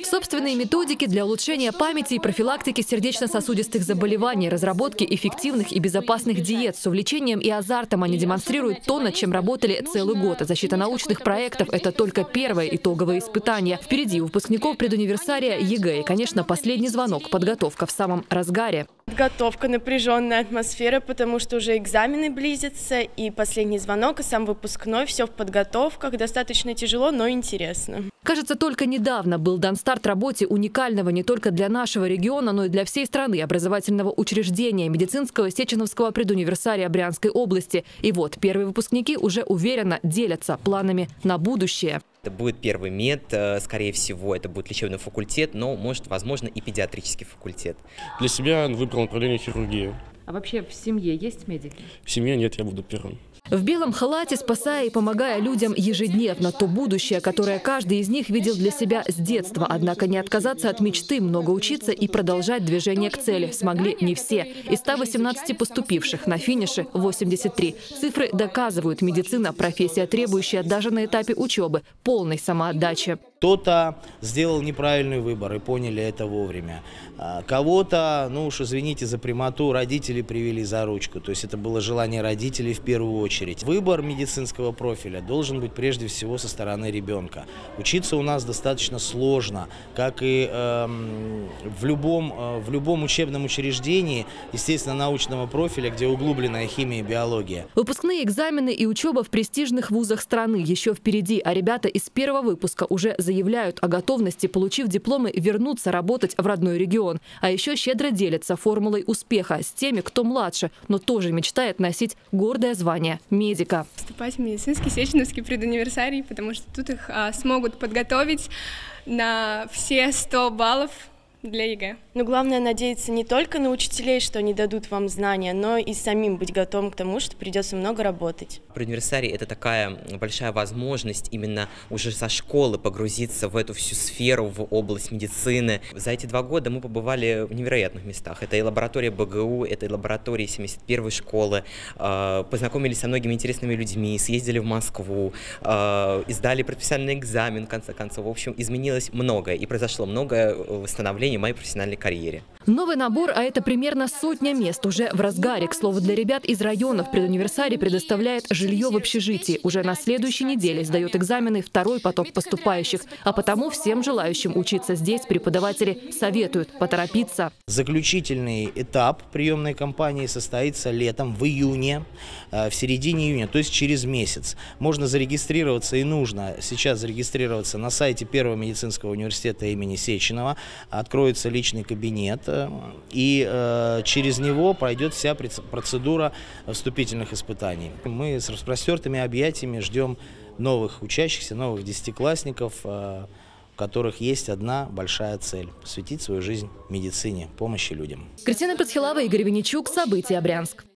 Собственные методики для улучшения памяти и профилактики сердечно-сосудистых заболеваний, разработки эффективных и безопасных диет. С увлечением и азартом они демонстрируют то, над чем работали целый год. Защита научных проектов – это только первое итоговое испытание. Впереди у выпускников предуниверсария ЕГЭ и, конечно, последний звонок – подготовка в самом разгаре. Подготовка, напряженная атмосфера, потому что уже экзамены близятся, и последний звонок, и сам выпускной, все в подготовках, достаточно тяжело, но интересно. Кажется, только недавно был дан старт работе уникального не только для нашего региона, но и для всей страны образовательного учреждения медицинского Сеченовского предуниверсария Брянской области. И вот первые выпускники уже уверенно делятся планами на будущее. Это будет первый мед, скорее всего, это будет лечебный факультет, но, может, возможно, и педиатрический факультет. Для себя выбрал направление хирургии. А вообще в семье есть медики? В семье нет, я буду первым. В белом халате, спасая и помогая людям ежедневно, то будущее, которое каждый из них видел для себя с детства. Однако не отказаться от мечты, много учиться и продолжать движение к цели смогли не все. Из 118 поступивших на финише 83. Цифры доказывают: медицина – профессия, требующая даже на этапе учебы полной самоотдачи. Кто-то сделал неправильный выбор и поняли это вовремя. Кого-то, ну уж извините за прямоту, родители привели за ручку. То есть это было желание родителей в первую очередь. Выбор медицинского профиля должен быть прежде всего со стороны ребенка. Учиться у нас достаточно сложно, как и в любом учебном учреждении, естественно, научного профиля, где углубленная химия и биология. Выпускные экзамены и учеба в престижных вузах страны еще впереди, а ребята из первого выпуска уже заявляют о готовности, получив дипломы, вернуться работать в родной регион. А еще щедро делятся формулой успеха с теми, кто младше, но тоже мечтает носить гордое звание медика. Вступать в медицинский Сеченовский предуниверсарий, потому что тут их смогут подготовить на все 100 баллов для ЕГЭ. Но главное надеяться не только на учителей, что они дадут вам знания, но и самим быть готовым к тому, что придется много работать. Предуниверсарий – это такая большая возможность именно уже со школы погрузиться в эту всю сферу, в область медицины. За эти 2 года мы побывали в невероятных местах. Это и лаборатория БГУ, это и лаборатория 71-й школы. Познакомились со многими интересными людьми, съездили в Москву, издали профессиональный экзамен, в конце концов. В общем, изменилось многое и произошло многое восстановление в моей профессиональной карьере. Новый набор, а это примерно 100 мест, уже в разгаре. К слову, для ребят из районов предуниверсарий предоставляет жилье в общежитии. Уже на следующей неделе сдает экзамены второй поток поступающих. А потому всем желающим учиться здесь преподаватели советуют поторопиться. Заключительный этап приемной кампании состоится летом, в июне, в середине июня, то есть через месяц. Можно зарегистрироваться, и нужно сейчас зарегистрироваться на сайте Первого медицинского университета имени Сеченова. Откроется личный кабинет, и через него пройдет вся процедура вступительных испытаний. Мы с распростертыми объятиями ждем новых учащихся, новых десятиклассников, у которых есть одна большая цель – посвятить свою жизнь медицине, помощи людям. Кристина Працхилава, Игорь Винничук. События. Брянск.